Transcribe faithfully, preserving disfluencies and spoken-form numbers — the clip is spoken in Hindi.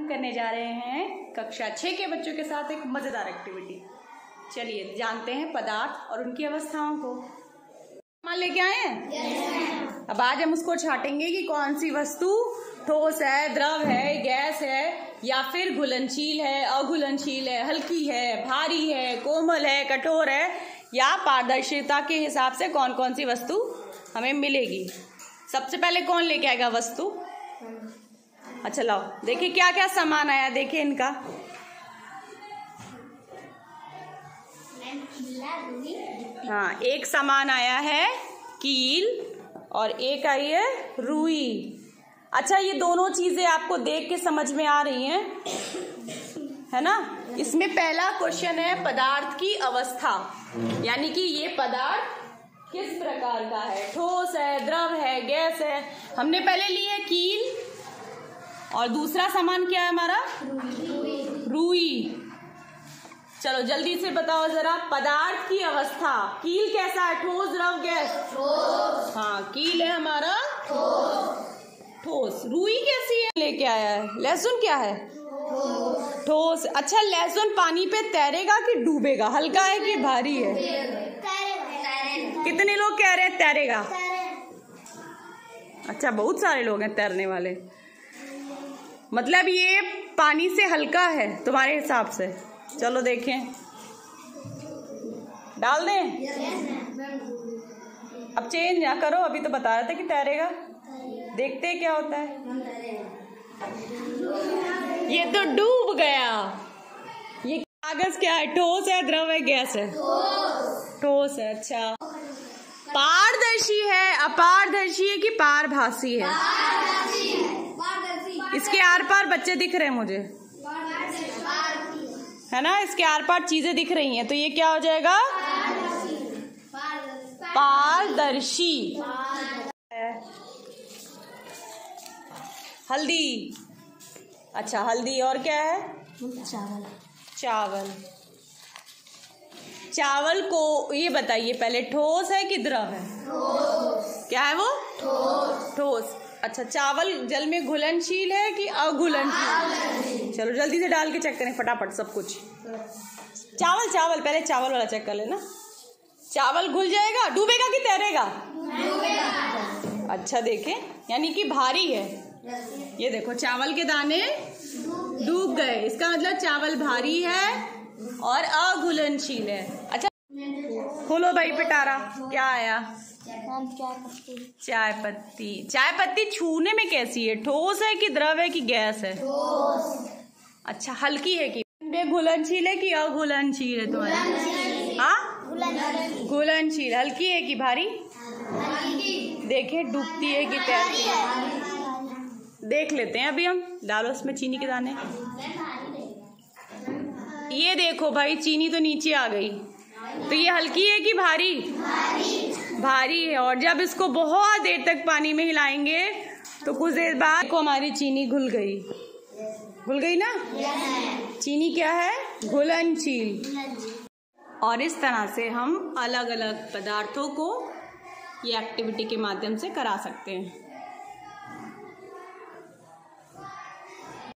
करने जा रहे हैं कक्षा छह के बच्चों के साथ एक मजेदार एक्टिविटी। चलिए जानते हैं पदार्थ और उनकी अवस्थाओं को। सामान लेके आए हैं? yes. अब आज हम उसको छाटेंगे कि कौन सी वस्तु ठोस है, द्रव है, गैस है या फिर घुलनशील है, अघुलनशील है, हल्की है, भारी है, कोमल है, कठोर है या पारदर्शिता के हिसाब से कौन कौन सी वस्तु हमें मिलेगी। सबसे पहले कौन लेके आएगा वस्तु? अच्छा लाओ, देखिए क्या क्या सामान आया, देखिए इनका। हाँ, एक सामान आया है कील और एक आई है रुई। अच्छा, ये दोनों चीजें आपको देख के समझ में आ रही हैं, है ना? इसमें पहला क्वेश्चन है पदार्थ की अवस्था, यानी कि ये पदार्थ किस प्रकार का है, ठोस है, द्रव है, गैस है। हमने पहले ली है कील और दूसरा सामान क्या है हमारा? रुई। चलो जल्दी से बताओ जरा पदार्थ की अवस्था। कील कैसा है, ठोस, द्रव, गैस? ठोस। हाँ, कील है हमारा ठोस। ठोस। रुई कैसी है? लेके आया है। लहसुन क्या है? ठोस। ठोस। अच्छा, लहसुन पानी पे तैरेगा कि डूबेगा? हल्का है कि भारी है? कितने लोग कह रहे हैं तैरेगा? अच्छा, बहुत सारे लोग हैं तैरने वाले। मतलब ये पानी से हल्का है तुम्हारे हिसाब से? चलो देखें, डाल दें? अब चेंज ना करो, अभी तो बता रहे थे कि तैरेगा। देखते हैं क्या होता है। ये तो डूब गया। ये कागज क्या है? ठोस है, द्रव है, गैस है? ठोस है। अच्छा, पारदर्शी है, अपारदर्शी है कि पारभासी है? इसके आर पार बच्चे दिख रहे हैं मुझे, है ना? इसके आर पार चीजें दिख रही हैं, तो ये क्या हो जाएगा? पारदर्शी। हल्दी। अच्छा, हल्दी। और क्या है? चावल। चावल। चावल को ये बताइए पहले, ठोस है कि द्रव है? ठोस। क्या है वो? ठोस। ठोस। अच्छा, चावल जल में घुलनशील है कि अघुलनशील? चलो जल्दी से डाल के चेक करें फटाफट सब कुछ। चावल चावल पहले चावल वाला चेक कर लेना। चावल घुल जाएगा, डूबेगा कि तैरेगा? डूबेगा। अच्छा, देखें, यानी कि भारी है। ये देखो, चावल के दाने डूब गए, इसका मतलब चावल भारी है और अघुलनशील है। अच्छा, खोलो भाई पिटारा, क्या आया? चाय पत्ती। चाय पत्ती छूने में कैसी है? ठोस है कि द्रव है कि गैस है? ठोस। अच्छा, हल्की है कि घुलनशील है कि अघुलनशील है तुम्हारी? हाँ, घुलनशील। हल्की है कि भारी? देखे, डूबती है कि तैरती है? देख लेते हैं अभी हम। डालो इसमें चीनी के दाने। ये देखो भाई, चीनी तो नीचे आ गई, तो ये हल्की है कि भारी? भारी है। और जब इसको बहुत देर तक पानी में हिलाएंगे तो कुछ देर बाद को हमारी चीनी घुल गई। घुल गई ना? चीनी क्या है? घुलनशील। और इस तरह से हम अलग अलग पदार्थों को ये एक्टिविटी के माध्यम से करा सकते हैं।